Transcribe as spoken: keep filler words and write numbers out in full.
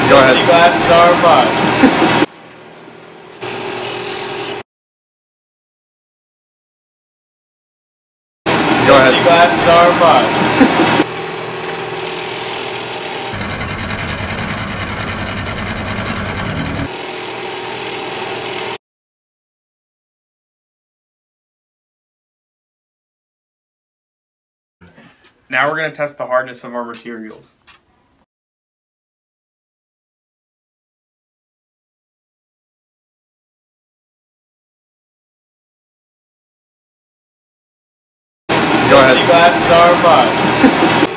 Go ahead. Glasses are a must. Go ahead. Glasses are a must. Now we're going to test the hardness of our materials. Go ahead. Glasses are a must.